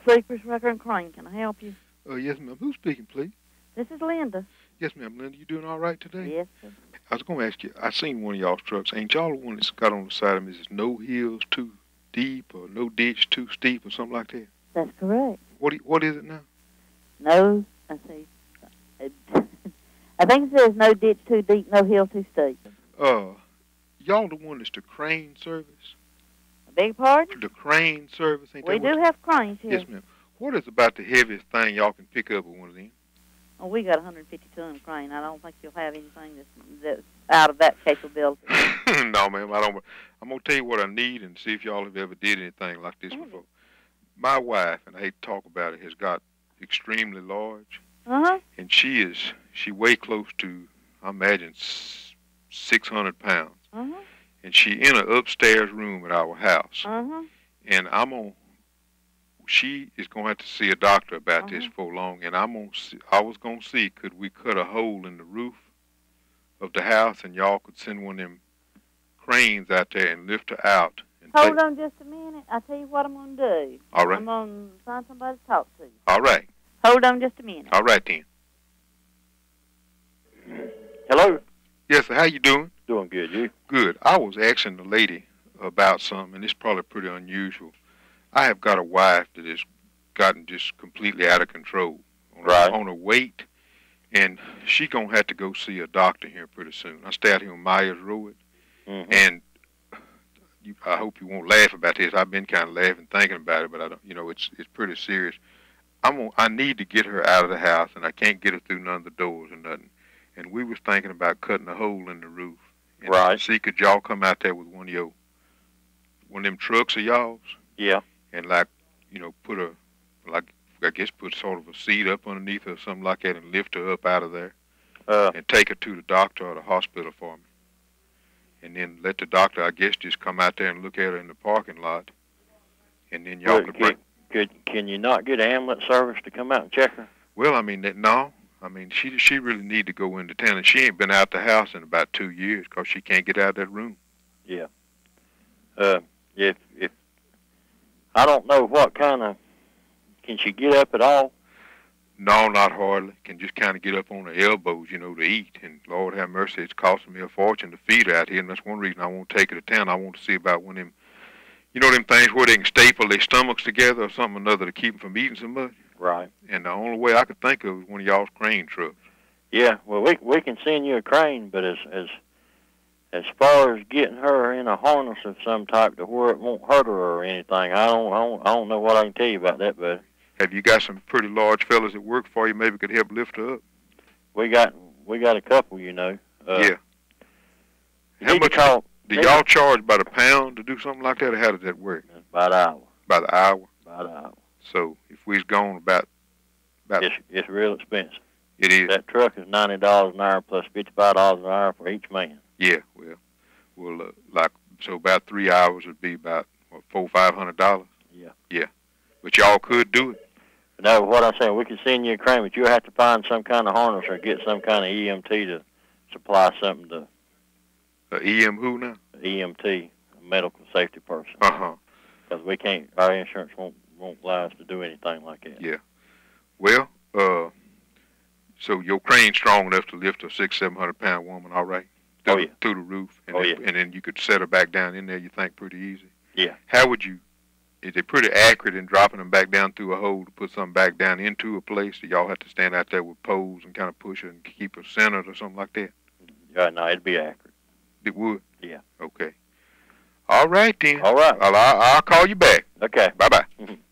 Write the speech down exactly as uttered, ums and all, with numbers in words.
Sleepers, Wrecker, and Crane. Can I help you? Uh, yes, ma'am. Who's speaking, please? This is Linda. Yes, ma'am. Linda, you doing all right today? Yes, sir. I was going to ask you, I seen one of y'all's trucks. Ain't y'all the one that's got on the side of me, is no hills too deep or no ditch too steep or something like that? That's correct. What, do you, what is it now? No, I see. I think it says no ditch too deep, no hill too steep. Uh, y'all the one that's the crane service? I beg your pardon? The crane service? Ain't We that what do you- have cranes here. Yes, ma'am. What is about the heaviest thing y'all can pick up with one of them? Oh, we got a one hundred fifty ton crane. I don't think you'll have anything that's, that's out of that capability. No, ma'am, I don't. I'm going to tell you what I need and see if y'all have ever did anything like this before. My wife, and I hate to talk about it, has got extremely large. Uh-huh. And she is, she weigh close to, I imagine, six hundred pounds. Uh-huh. And she in an upstairs room at our house. Uh-huh. And I'm on, she is going to have to see a doctor about Uh-huh. this for long. And I'm on, I was going to see, could we cut a hole in the roof of the house and y'all could send one of them cranes out there and lift her out. And Hold take, on just a minute. I'll tell you what I'm going to do. All right. I'm going to find somebody to talk to. All right. Hold on just a minute. All right, then. Hello? Yes, sir. How you doing? Doing good, you? Good. I was asking the lady about something, and it's probably pretty unusual. I have got a wife that has gotten just completely out of control on, Right. her, on her weight, and she going to have to go see a doctor here pretty soon. I stay out here on Myers Road, Mm-hmm. and you, I hope you won't laugh about this. I've been kind of laughing thinking about it, but I don't. You know, it's it's pretty serious. I'm gonna, I need to get her out of the house, and I can't get her through none of the doors or nothing. And we was thinking about cutting a hole in the roof. And Right. See, could y'all come out there with one of your, one of them trucks of y'all's, Yeah. and like, you know, put a, like, I guess put sort of a seat up underneath her or something like that and lift her up out of there Uh, and take her to the doctor or the hospital for me. And then let the doctor, I guess, just come out there and look at her in the parking lot. And then y'all well, could can, bring, could, can you not get an ambulance service to come out and check her? well, I mean, that, no. I mean, she she really need to go into town, and she ain't been out the house in about two years because she can't get out of that room. Yeah. Uh, if, if, I don't know what kind of, can she get up at all? No, not hardly. Can just kind of get up on her elbows, you know, to eat. And Lord have mercy, it's costing me a fortune to feed her out here, and that's one reason I won't take her to town. I want to see about one of them, you know, them things where they can staple their stomachs together or something or another to keep them from eating so much. Right. And the only way I could think of was one of y'all's crane trucks. Yeah, well, we we can send you a crane, but as as as far as getting her in a harness of some type to where it won't hurt her or anything, I don't I don't I don't know what I can tell you about that, but Have you got some pretty large fellas that work for you maybe could help lift her up? we got we got a couple, you know. Uh, Yeah. you How need to much call do need y'all charge by the pound to do something like that, or how does that work? to- by the hour, By the hour? by the hour. So if we's gone about, about It's it's real expensive. it is. That truck is ninety dollars an hour plus fifty five dollars an hour for each man. Yeah, well, well, uh, like so about three hours would be about what, four five hundred dollars. Yeah. Yeah, but y'all could do it. No, what I'm saying, we can send you a crane, but you'll have to find some kind of harness or get some kind of E M T to supply something to Uh, E M who now? E M T, a medical safety person. Uh huh. Because we can't, our insurance won't won't allow us to do anything like that. Yeah. Well, uh, so your crane's strong enough to lift a six seven hundred pound woman, all right? Through, Oh, yeah. Through the roof, and Oh, then, yeah. and then you could set her back down in there. You think pretty easy? Yeah. How would you? Is it pretty accurate in dropping them back down through a hole to put something back down into a place? Do y'all have to stand out there with poles and kind of push her and keep her centered or something like that? Uh, no, it'd be accurate. It would? Yeah. Okay. All right, then. All right. I'll, I'll, I'll call you back. Okay. Bye-bye. Mhm.